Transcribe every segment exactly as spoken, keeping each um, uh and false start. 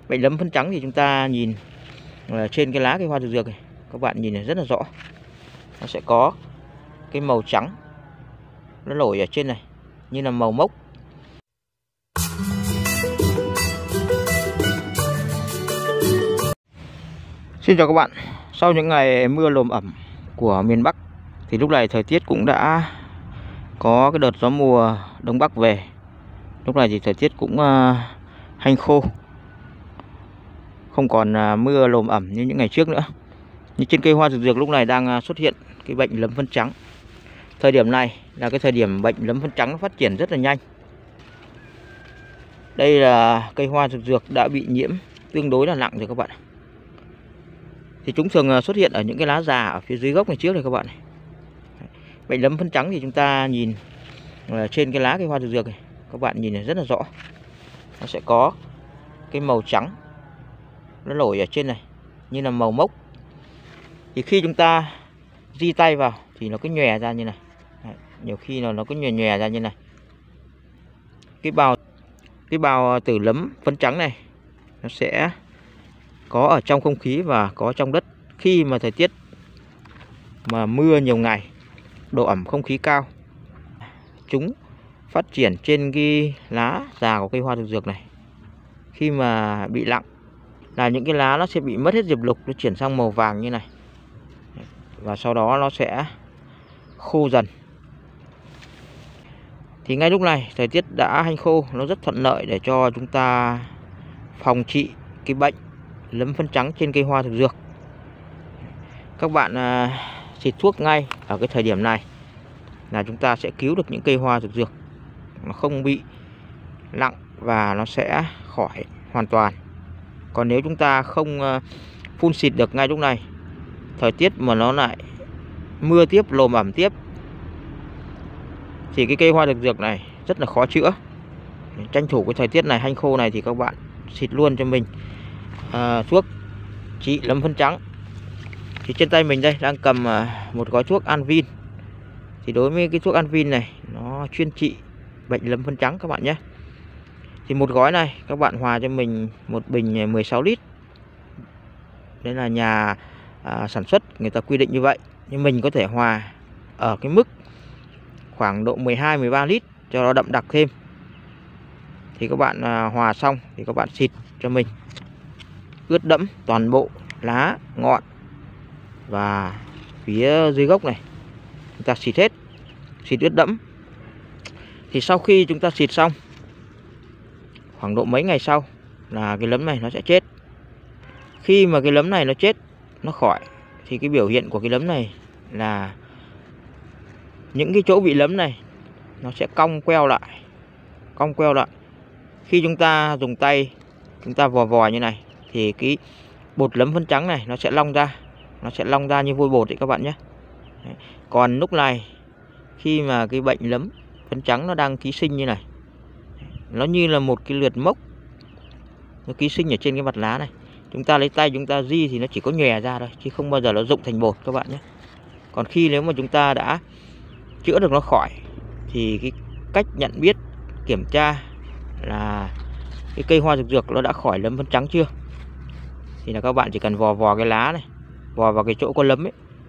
Bệnh lấm phấn trắng thì chúng ta nhìn trên cái lá cây hoa thực dược này, các bạn nhìn rất là rõ. Nó sẽ có cái màu trắng nó nổi ở trên này như là màu mốc. Xin chào các bạn. Sau những ngày mưa lồm ẩm của miền Bắc thì lúc này thời tiết cũng đã có cái đợt gió mùa đông bắc về. Lúc này thì thời tiết cũng uh, hanh khô, không còn uh, mưa lồm ẩm như những ngày trước nữa. Nhưng trên cây hoa thực dược lúc này đang uh, xuất hiện cái bệnh lấm phấn trắng. Thời điểm này là cái thời điểm bệnh lấm phấn trắng phát triển rất là nhanh. Đây là cây hoa thực dược đã bị nhiễm tương đối là nặng rồi các bạn. Thì chúng thường xuất hiện ở những cái lá già ở phía dưới gốc này trước này các bạn này. Bệnh lấm phấn trắng thì chúng ta nhìn trên cái lá cây hoa thực dược này, các bạn nhìn rất là rõ. Nó sẽ có cái màu trắng nó nổi ở trên này như là màu mốc. Thì khi chúng ta di tay vào thì nó cứ nhòe ra như này. Đấy, nhiều khi là nó cứ nhòe nhòe ra như này. Cái bào cái bào tử lấm phấn trắng này nó sẽ có ở trong không khí và có trong đất. Khi mà thời tiết mà mưa nhiều ngày, độ ẩm không khí cao, chúng phát triển trên cái lá già của cây hoa thực dược này. Khi mà bị lặng là những cái lá nó sẽ bị mất hết diệp lục, nó chuyển sang màu vàng như này. Và sau đó nó sẽ khô dần. Thì ngay lúc này thời tiết đã hanh khô, nó rất thuận lợi để cho chúng ta phòng trị cái bệnh lấm phấn trắng trên cây hoa thực dược. Các bạn à, xịt thuốc ngay ở cái thời điểm này là chúng ta sẽ cứu được những cây hoa thực dược, nó không bị nặng và nó sẽ khỏi hoàn toàn. Còn nếu chúng ta không uh, phun xịt được ngay lúc này, thời tiết mà nó lại mưa tiếp, lồm ẩm tiếp, thì cái cây hoa thực dược này rất là khó chữa. Tranh thủ cái thời tiết này hanh khô này thì các bạn xịt luôn cho mình uh, thuốc trị lấm phấn trắng. Thì trên tay mình đây đang cầm uh, một gói thuốc Anvin. Thì đối với cái thuốc Anvin này nó chuyên trị bệnh lấm phấn trắng các bạn nhé. Thì một gói này các bạn hòa cho mình một bình mười sáu lít. Đây là nhà à, sản xuất người ta quy định như vậy. Nhưng mình có thể hòa ở cái mức khoảng độ mười hai mười ba lít cho nó đậm đặc thêm. Thì các bạn à, hòa xong thì các bạn xịt cho mình ướt đẫm toàn bộ lá, ngọn và phía dưới gốc này. Chúng ta xịt hết, xịt ướt đẫm. Thì sau khi chúng ta xịt xong, khoảng độ mấy ngày sau là cái lấm này nó sẽ chết. Khi mà cái lấm này nó chết, nó khỏi, thì cái biểu hiện của cái lấm này là những cái chỗ bị lấm này nó sẽ cong queo lại. Cong queo lại. Khi chúng ta dùng tay, chúng ta vò vò như này, thì cái bột lấm phấn trắng này nó sẽ long ra. Nó sẽ long ra như vôi bột đấy các bạn nhé. Đấy. Còn lúc này, khi mà cái bệnh lấm phấn trắng nó đang ký sinh như này, nó như là một cái lượt mốc nó ký sinh ở trên cái mặt lá này. Chúng ta lấy tay chúng ta di thì nó chỉ có nhòe ra thôi, chứ không bao giờ nó rụng thành bột các bạn nhé. Còn khi nếu mà chúng ta đã chữa được nó khỏi, thì cái cách nhận biết, kiểm tra là cái cây hoa thực dược nó đã khỏi lấm phấn trắng chưa, thì là các bạn chỉ cần vò vò cái lá này, vò vào cái chỗ có lấm ấy,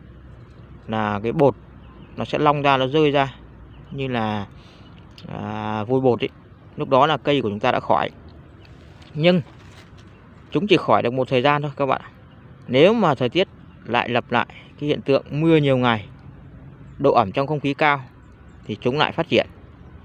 là cái bột nó sẽ long ra, nó rơi ra như là à, vôi bột ấy. Lúc đó là cây của chúng ta đã khỏi. Nhưng chúng chỉ khỏi được một thời gian thôi các bạn. Nếu mà thời tiết lại lặp lại cái hiện tượng mưa nhiều ngày, độ ẩm trong không khí cao, thì chúng lại phát triển.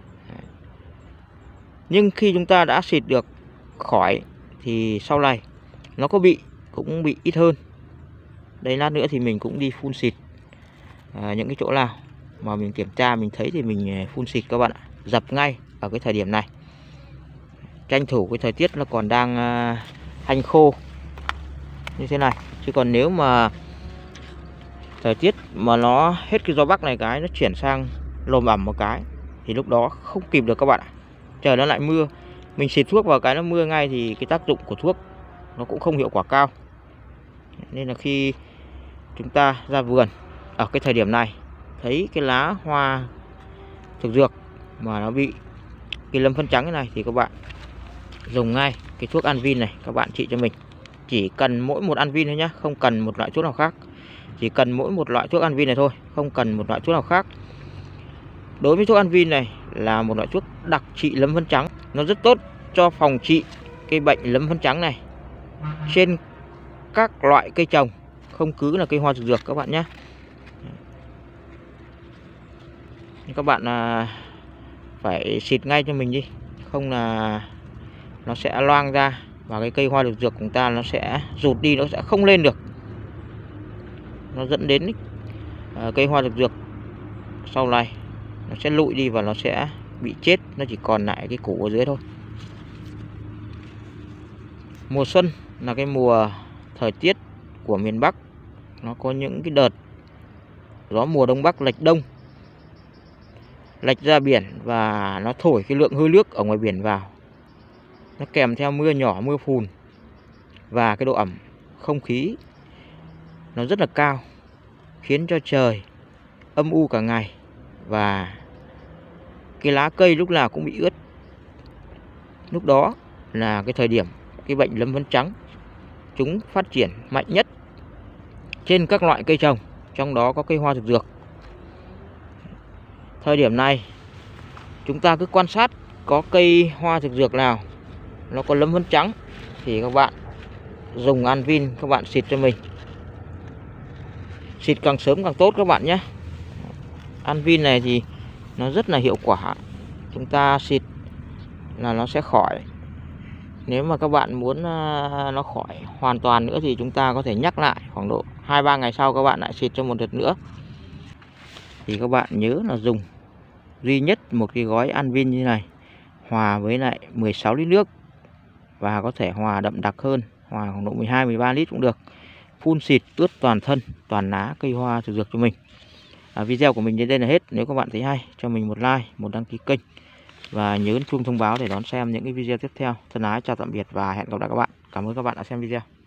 Nhưng khi chúng ta đã xịt được khỏi thì sau này nó có bị cũng bị ít hơn. Đây lát nữa thì mình cũng đi phun xịt à, những cái chỗ nào mà mình kiểm tra mình thấy thì mình phun xịt các bạn ạ. Dập ngay ở cái thời điểm này. Tranh thủ cái thời tiết nó còn đang uh, hanh khô như thế này. Chứ còn nếu mà thời tiết mà nó hết cái gió bắc này cái, nó chuyển sang lồm ẩm một cái, thì lúc đó không kịp được các bạn ạ. Trời nó lại mưa, mình xịt thuốc vào cái nó mưa ngay thì cái tác dụng của thuốc nó cũng không hiệu quả cao. Nên là khi chúng ta ra vườn ở cái thời điểm này, thấy cái lá hoa thực dược mà nó bị cái lấm phấn trắng cái này, thì các bạn dùng ngay cái thuốc Anvin này các bạn trị cho mình. Chỉ cần mỗi một Anvin thôi nhá, không cần một loại thuốc nào khác. Chỉ cần mỗi một loại thuốc Anvin này thôi, không cần một loại thuốc nào khác. Đối với thuốc Anvin này là một loại thuốc đặc trị lấm phấn trắng. Nó rất tốt cho phòng trị cái bệnh lấm phấn trắng này trên các loại cây trồng, không cứ là cây hoa thực dược các bạn nhé. Các bạn à, phải xịt ngay cho mình đi, không là nó sẽ loang ra và cái cây hoa thực dược của chúng ta nó sẽ rụt đi, nó sẽ không lên được. Nó dẫn đến à, cây hoa thực dược sau này nó sẽ lụi đi và nó sẽ bị chết, nó chỉ còn lại cái củ ở dưới thôi. Mùa xuân là cái mùa thời tiết của miền Bắc, nó có những cái đợt gió mùa đông bắc lệch đông, lệch ra biển và nó thổi cái lượng hơi nước ở ngoài biển vào. Nó kèm theo mưa nhỏ, mưa phùn và cái độ ẩm không khí nó rất là cao, khiến cho trời âm u cả ngày và cái lá cây lúc nào cũng bị ướt. Lúc đó là cái thời điểm cái bệnh lấm phấn trắng chúng phát triển mạnh nhất trên các loại cây trồng, trong đó có cây hoa thực dược. Thời điểm này chúng ta cứ quan sát có cây hoa thực dược nào nó có lấm phấn trắng thì các bạn dùng Anvin các bạn xịt cho mình. Xịt càng sớm càng tốt các bạn nhé. Anvin này thì nó rất là hiệu quả. Chúng ta xịt là nó sẽ khỏi. Nếu mà các bạn muốn nó khỏi hoàn toàn nữa thì chúng ta có thể nhắc lại khoảng độ hai ba ngày sau các bạn lại xịt cho một đợt nữa. Thì các bạn nhớ là dùng duy nhất một cái gói Anvin như này hòa với lại mười sáu lít nước, và có thể hòa đậm đặc hơn, hòa khoảng độ mười hai mười ba lít cũng được. Phun xịt ướt toàn thân, toàn lá cây hoa thực dược cho mình. À, video của mình đến đây là hết. Nếu các bạn thấy hay cho mình một like, một đăng ký kênh và nhớ chuông thông báo để đón xem những cái video tiếp theo. Thân ái chào tạm biệt và hẹn gặp lại các bạn. Cảm ơn các bạn đã xem video.